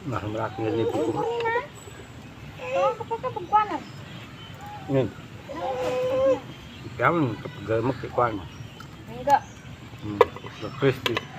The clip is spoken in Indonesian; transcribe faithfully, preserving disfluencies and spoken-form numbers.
Nah, melaki ini buku. Oh, kapag ka pagkuanan. Ini, jangan kepegal mak kekuan. Enggak. Hmm, crispy.